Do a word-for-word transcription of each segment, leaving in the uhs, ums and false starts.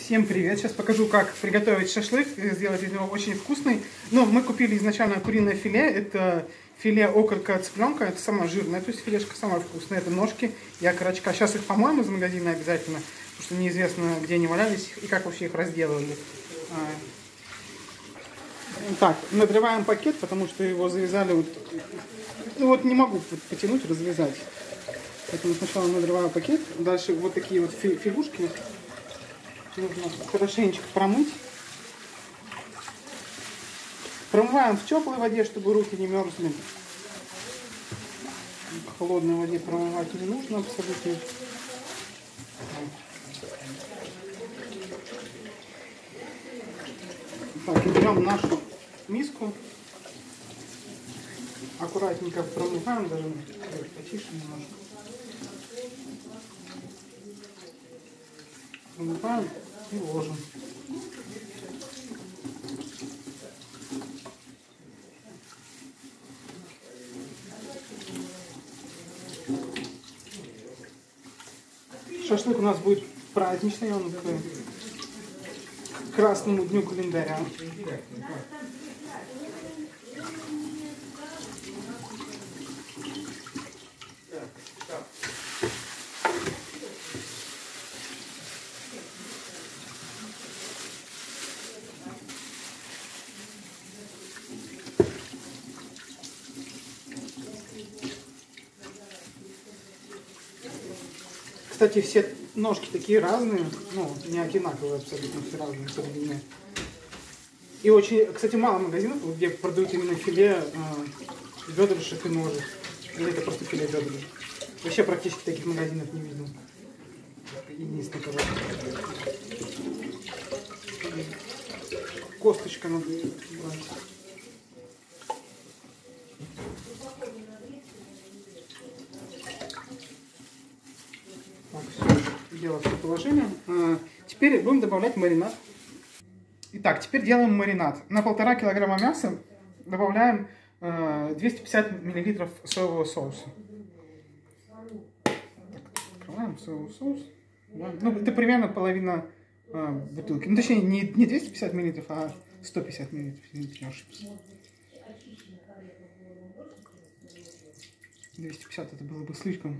Всем привет! Сейчас покажу, как приготовить шашлык, сделать из него очень вкусный. Но мы купили изначально куриное филе. Это филе окорка цыпленка. Это самое жирное, то есть филешка самая вкусная. Это ножки и окорочка. Сейчас их помоем из магазина обязательно, потому что неизвестно, где они валялись и как вообще их разделывали. Так, надрываем пакет, потому что его завязали вот... Ну вот не могу потянуть, развязать. Поэтому сначала надрываю пакет. Дальше вот такие вот фигушки. Нужно хорошенечко промыть. Промываем в теплой воде, чтобы руки не мерзли. В холодной воде промывать не нужно абсолютно. Так, и берем нашу миску. Аккуратненько промываем, даже потише немножко. Промываем и ложим. Шашлык у нас будет праздничный, он такой к красному дню календаря. Кстати, все ножки такие разные, ну, не одинаковые абсолютно, все разные, все длинные. И очень, кстати, мало магазинов, где продают именно филе э, бедрышек и ножек. Или это просто филе бедрышек. Вообще практически таких магазинов не видел. Единственное, короче. Косточка надо брать. Так, все, дело все положение. А, теперь будем добавлять маринад. Итак, теперь делаем маринад. На полтора килограмма мяса добавляем э, двести пятьдесят миллилитров соевого соуса. Так, открываем соевый соус. Да. Ну, это примерно половина э, бутылки. Ну, точнее, не, не двести пятьдесят миллилитров, а сто пятьдесят миллилитров. Не ошибся. двести пятьдесят это было бы слишком.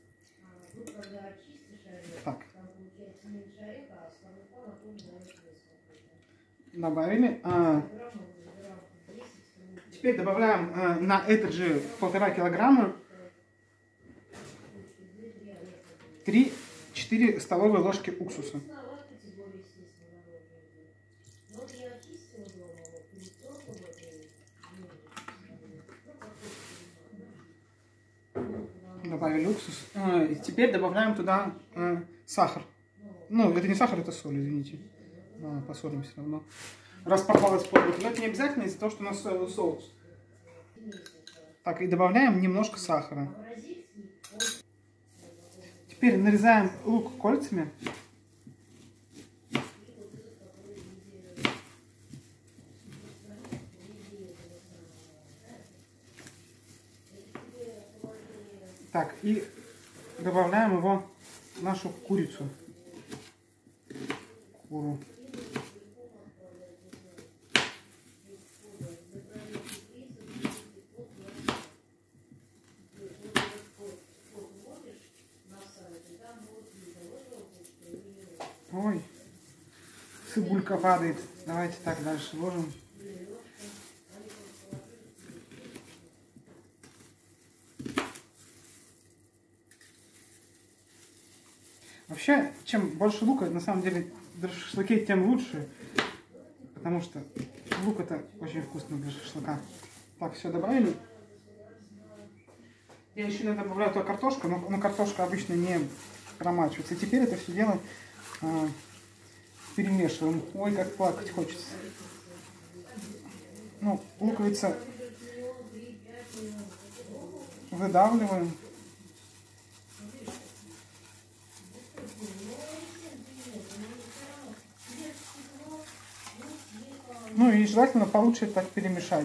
Так. Добавили. А, теперь добавляем а, на этот же полтора килограмма три-четыре столовые ложки уксуса. Добавили уксус. А, и теперь добавляем туда а, сахар. Ну, это не сахар, это соль, извините. А, посолим все равно. Раз попалась под руку. Но это не обязательно из-за того, что у нас соевый соус. Так, и добавляем немножко сахара. Теперь нарезаем лук кольцами. Так, и добавляем его в нашу курицу. Куру. Ой, цибулька падает. Давайте так дальше ложим. Вообще, чем больше лука, на самом деле, для шашлыки, тем лучше. Потому что лук это очень вкусно для шашлыка. Так, все добавили. Я еще иногда добавляю туда картошку, но, но картошка обычно не промачивается. И теперь это все дело а, перемешиваем. Ой, как плакать хочется. Ну, луковица выдавливаем. Ну и желательно получше так перемешать.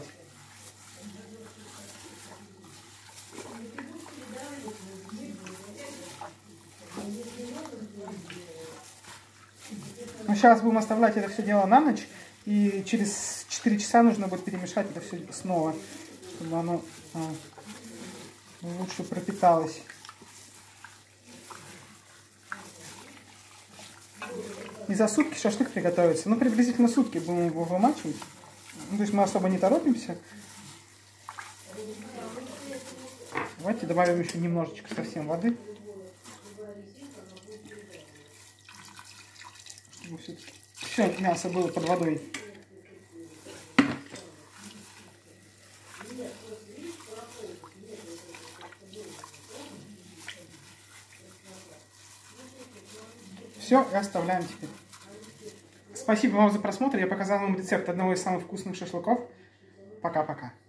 Но сейчас будем оставлять это все дело на ночь. И через четыре часа нужно будет перемешать это все снова, чтобы оно а, лучше пропиталось. И за сутки шашлык приготовится. Ну, приблизительно сутки будем его вымачивать. Ну, то есть мы особо не торопимся. Давайте добавим еще немножечко совсем воды. Чтобы все мясо было под водой. Все, и оставляем теперь. Спасибо вам за просмотр. Я показал вам рецепт одного из самых вкусных шашлыков. Пока-пока.